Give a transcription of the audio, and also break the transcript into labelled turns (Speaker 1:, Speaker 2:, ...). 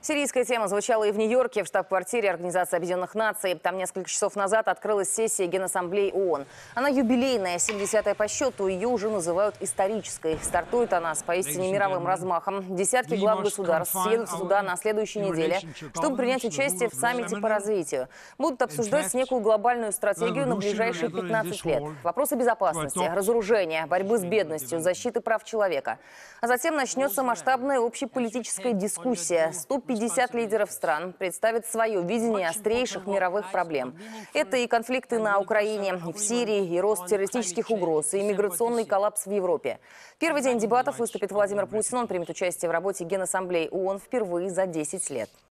Speaker 1: Сирийская тема звучала и в Нью-Йорке, в штаб-квартире Организации Объединенных Наций. Там несколько часов назад открылась сессия Генассамблеи ООН. Она юбилейная, 70-я по счету, ее уже называют исторической. Стартует она с поистине мировым размахом. Десятки глав государств съедутся туда на следующей неделе, чтобы принять участие в саммите по развитию. Будут обсуждать некую глобальную стратегию на ближайшие 15 лет. Вопросы безопасности, разоружения, борьбы с бедностью, защиты прав человека. А затем начнется масштабная общеполитическая дискуссия. 150 лидеров стран представят свое видение острейших мировых проблем. Это и конфликты на Украине, и в Сирии, и рост террористических угроз, и миграционный коллапс в Европе. Первый день дебатов выступит Владимир Путин. Он примет участие в работе Генассамблеи ООН впервые за 10 лет.